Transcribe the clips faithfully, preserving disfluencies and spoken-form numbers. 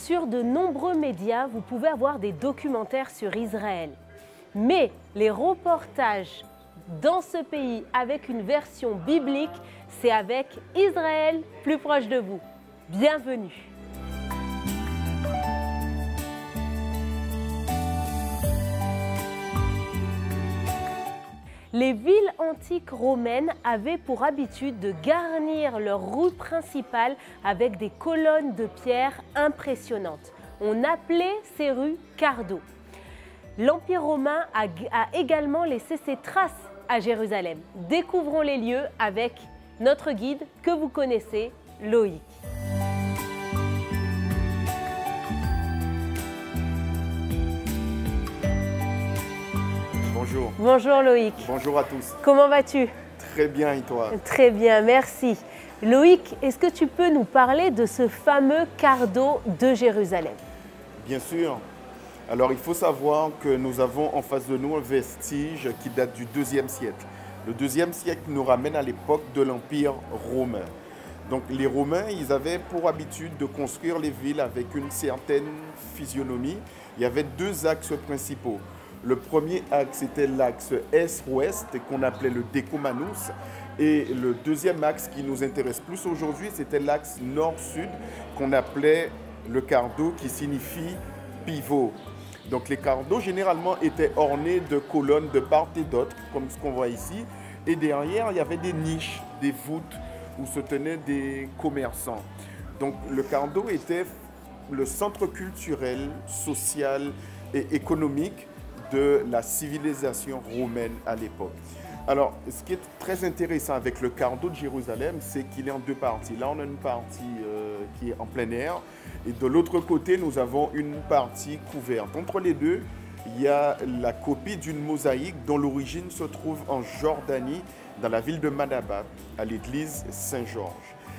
Sur de nombreux médias, vous pouvez avoir des documentaires sur Israël. Mais les reportages dans ce pays avec une version biblique, c'est avec Israël plus proche de vous. Bienvenue. Les villes antiques romaines avaient pour habitude de garnir leurs rues principales avec des colonnes de pierre impressionnantes. On appelait ces rues cardo. L'Empire romain a, a également laissé ses traces à Jérusalem. Découvrons les lieux avec notre guide que vous connaissez, Loïc. Bonjour. Bonjour Loïc. Bonjour à tous. Comment vas-tu? Très bien, et toi? Très bien, merci. Loïc, est-ce que tu peux nous parler de ce fameux cardo de Jérusalem? Bien sûr. Alors, il faut savoir que nous avons en face de nous un vestige qui date du deuxième siècle. Le deuxième siècle nous ramène à l'époque de l'Empire romain. Donc, les Romains, ils avaient pour habitude de construire les villes avec une certaine physionomie. Il y avait deux axes principaux. Le premier axe était l'axe est-ouest qu'on appelait le Decumanus. Et le deuxième axe qui nous intéresse plus aujourd'hui, c'était l'axe nord-sud qu'on appelait le cardo, qui signifie pivot. Donc les cardos généralement étaient ornés de colonnes de part et d'autre, comme ce qu'on voit ici. Et derrière, il y avait des niches, des voûtes où se tenaient des commerçants. Donc le cardo était le centre culturel, social et économique de la civilisation romaine à l'époque. Alors, ce qui est très intéressant avec le cardo de Jérusalem, c'est qu'il est en deux parties. Là, on a une partie euh, qui est en plein air et de l'autre côté, nous avons une partie couverte. Entre les deux, il y a la copie d'une mosaïque dont l'origine se trouve en Jordanie, dans la ville de Manabat, à l'église Saint-Georges.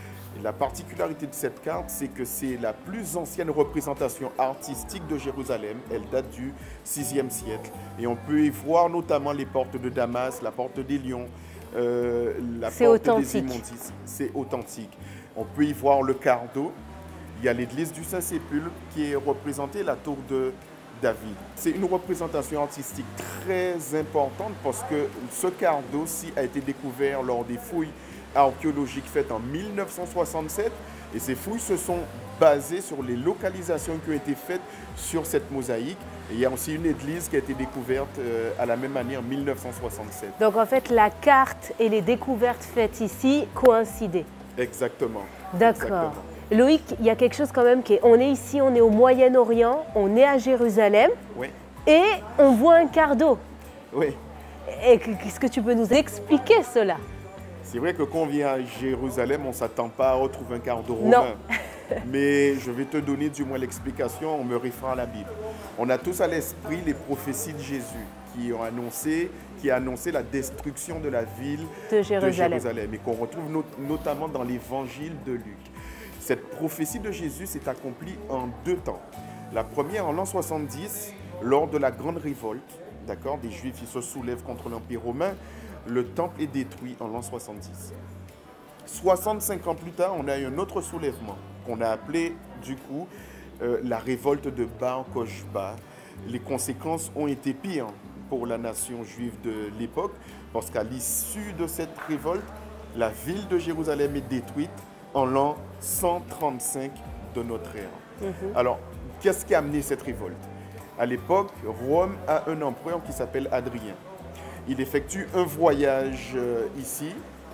La particularité de cette carte, c'est que c'est la plus ancienne représentation artistique de Jérusalem. Elle date du sixième siècle. Et on peut y voir notamment les portes de Damas, la porte des Lions, euh, la porte authentique. des Immondices. C'est authentique. On peut y voir le cardo. Il y a l'église du Saint-Sépulcre qui est représentée, la tour de David. C'est une représentation artistique très importante parce que ce cardo-ci a été découvert lors des fouilles archéologiques faites en mille neuf cent soixante-sept et ces fouilles se sont basées sur les localisations qui ont été faites sur cette mosaïque. Et il y a aussi une église qui a été découverte euh, à la même année en mille neuf cent soixante-sept. Donc en fait, la carte et les découvertes faites ici coïncidaient. Exactement. D'accord. Loïc, il y a quelque chose quand même qui est, on est ici, on est au Moyen-Orient, on est à Jérusalem, oui. Et on voit un cardo. Oui. Et qu'est-ce que tu peux nous expliquer cela? C'est vrai que quand on vient à Jérusalem, on ne s'attend pas à retrouver un cardo romain. Non. Mais je vais te donner du moins l'explication en me référant à la Bible. On a tous à l'esprit les prophéties de Jésus qui ont annoncé, qui a annoncé la destruction de la ville de Jérusalem, de Jérusalem et qu'on retrouve not notamment dans l'évangile de Luc. Cette prophétie de Jésus s'est accomplie en deux temps. La première en l'an soixante-dix, lors de la grande révolte, d'accord, des Juifs qui se soulèvent contre l'Empire romain. Le temple est détruit en l'an soixante-dix. soixante-cinq ans plus tard, on a eu un autre soulèvement qu'on a appelé du coup euh, la révolte de Bar Kokhba. Les conséquences ont été pires pour la nation juive de l'époque parce qu'à l'issue de cette révolte, la ville de Jérusalem est détruite en l'an cent trente-cinq de notre ère. Mm-hmm. Alors, qu'est-ce qui a amené cette révolte? À l'époque, Rome a un empereur qui s'appelle Hadrien. Il effectue un voyage euh, ici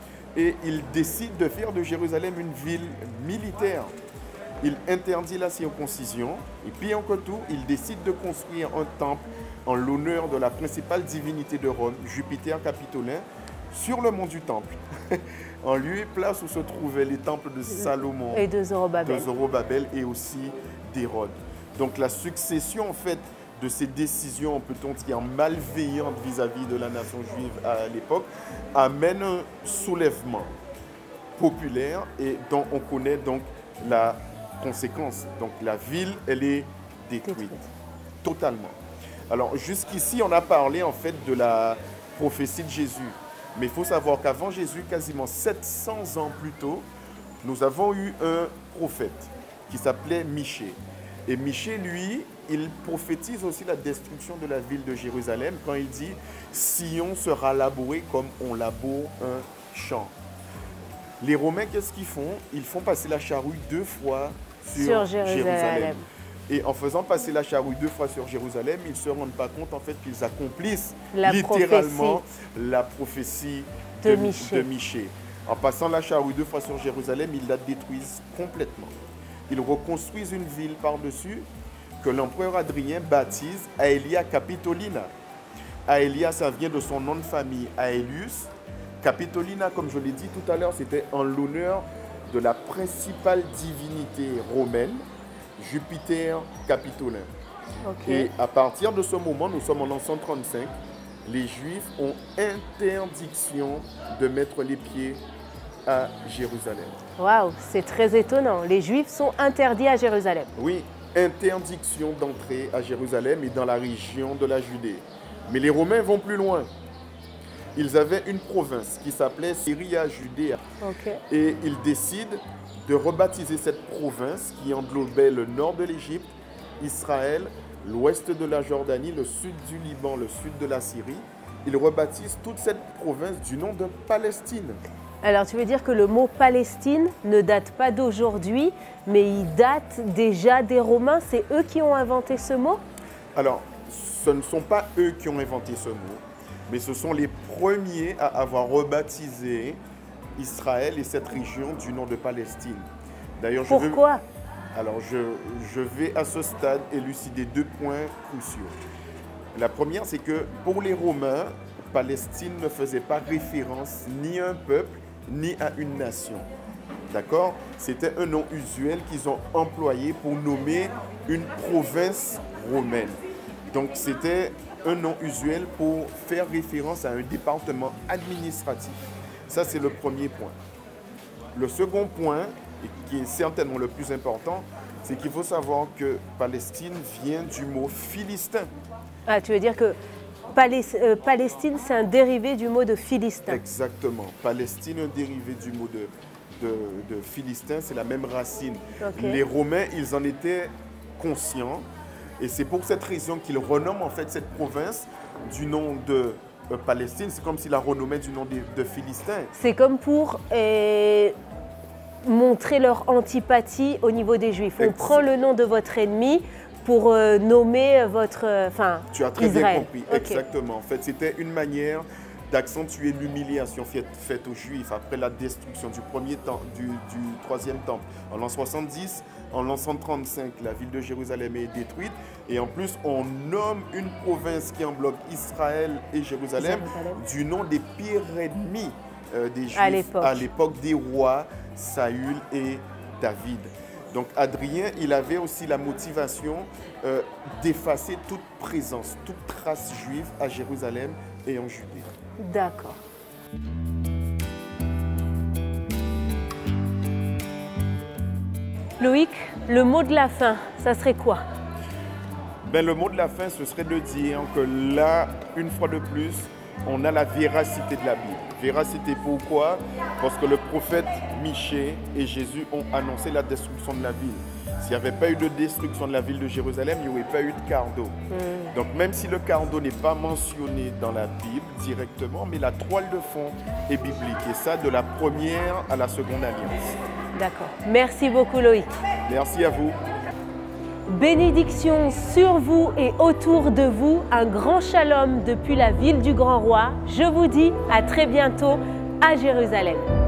et il décide de faire de Jérusalem une ville militaire. Il interdit la circoncision et puis encore tout, il décide de construire un temple en l'honneur de la principale divinité de Rome, Jupiter Capitolin, sur le mont du Temple, en lieu et place où se trouvaient les temples de Salomon et de Zorobabel, de Zorobabel et aussi d'Hérode. Donc la succession en fait de ces décisions, peut-on dire, malveillantes vis-à-vis de la nation juive à l'époque, amène un soulèvement populaire et dont on connaît donc la conséquence. Donc la ville, elle est détruite, détruite. totalement. Alors jusqu'ici, on a parlé en fait de la prophétie de Jésus. Mais il faut savoir qu'avant Jésus, quasiment sept cents ans plus tôt, nous avons eu un prophète qui s'appelait Michée. Et Michée, lui, il prophétise aussi la destruction de la ville de Jérusalem quand il dit « Sion sera labouré comme on laboure un champ ». Les Romains, qu'est-ce qu'ils font? Ils font passer la charrue deux fois sur, sur Jérusalem. Jérusalem. Et en faisant passer la charrue deux fois sur Jérusalem, ils ne se rendent pas compte en fait qu'ils accomplissent la littéralement prophétie. la prophétie de, de, Michée. de Michée. En passant la charrue deux fois sur Jérusalem, ils la détruisent complètement. Ils reconstruisent une ville par-dessus que l'empereur Adrien baptise Aelia Capitolina. Aelia, ça vient de son nom de famille, Aelius. Capitolina, comme je l'ai dit tout à l'heure, c'était en l'honneur de la principale divinité romaine, Jupiter Capitolin. Okay. Et à partir de ce moment, nous sommes en l'an cent trente-cinq, les Juifs ont interdiction de mettre les pieds à Jérusalem. Waouh, c'est très étonnant. Les Juifs sont interdits à Jérusalem. Oui, interdiction d'entrer à Jérusalem et dans la région de la Judée. Mais les Romains vont plus loin. Ils avaient une province qui s'appelait Syria Judéa. Okay. Et ils décident de rebaptiser cette province qui englobait le nord de l'Égypte, Israël, l'ouest de la Jordanie, le sud du Liban, le sud de la Syrie. Ils rebaptisent toute cette province du nom de Palestine. Alors tu veux dire que le mot Palestine ne date pas d'aujourd'hui, mais il date déjà des Romains? C'est eux qui ont inventé ce mot? Alors, ce ne sont pas eux qui ont inventé ce mot, mais ce sont les premiers à avoir rebaptisé Israël et cette région du nom de Palestine. D'ailleurs, Pourquoi? je veux, alors je, je vais à ce stade élucider deux points cruciaux. La première, c'est que pour les Romains, Palestine ne faisait pas référence ni à un peuple, ni à une nation. D'accord? C'était un nom usuel qu'ils ont employé pour nommer une province romaine. Donc c'était un nom usuel pour faire référence à un département administratif. Ça, c'est le premier point. Le second point, et qui est certainement le plus important, c'est qu'il faut savoir que Palestine vient du mot philistin. Ah, tu veux dire que Palest euh, Palestine, c'est un dérivé du mot de philistin. Exactement. Palestine, un dérivé du mot de, de, de philistin, c'est la même racine. Okay. Les Romains, ils en étaient conscients. Et c'est pour cette raison qu'ils renomment en fait cette province du nom de euh, Palestine. C'est comme s'ils la renommaient du nom de, de Philistin. C'est comme pour euh, montrer leur antipathie au niveau des Juifs. On Ex prend le nom de votre ennemi pour euh, nommer votre... Enfin, euh, tu as très Israël. bien compris, okay. Exactement. En fait, c'était une manière d'accentuer l'humiliation faite, faite aux Juifs après la destruction du premier temps, du, du troisième temple. En l'an soixante-dix, en l'an cent trente-cinq, la ville de Jérusalem est détruite. Et en plus, on nomme une province qui englobe Israël et Jérusalem, Jérusalem. du nom des pires ennemis euh, des Juifs à l'époque des rois Saül et David. Donc Adrien, il avait aussi la motivation euh, d'effacer toute présence, toute trace juive à Jérusalem et en Judée. D'accord. Loïc, le mot de la fin, ça serait quoi? Ben, le mot de la fin, ce serait de dire que là, une fois de plus, on a la véracité de la Bible. Véracité pourquoi? Parce que le prophète Michée et Jésus ont annoncé la destruction de la ville. S'il n'y avait pas eu de destruction de la ville de Jérusalem, il n'y aurait pas eu de cardo. Mm. Donc même si le cardo n'est pas mentionné dans la Bible directement, mais la toile de fond est biblique. Et ça, de la première à la seconde alliance. D'accord. Merci beaucoup Loïc. Merci à vous. Bénédiction sur vous et autour de vous, un grand shalom depuis la ville du Grand Roi. Je vous dis à très bientôt à Jérusalem.